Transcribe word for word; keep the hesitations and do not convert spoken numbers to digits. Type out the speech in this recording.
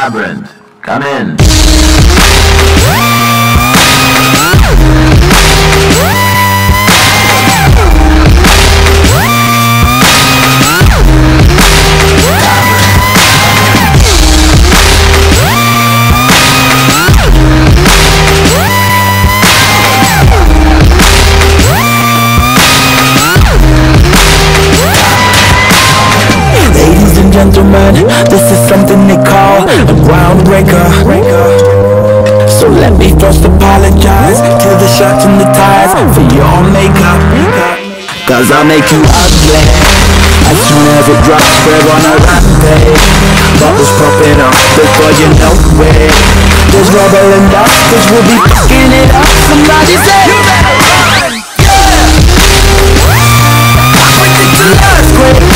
Labyrinth, come in. Gentlemen, this is something they call a groundbreaker. So let me first apologize to the shirts and the ties for your makeup, cause I'll make you ugly as soon as it drops. We're on a rampage, bubbles popping up before you know it. There's rubble and dust, cause we'll be fucking it up. Somebody say you better run, yeah. I predict an earthquake.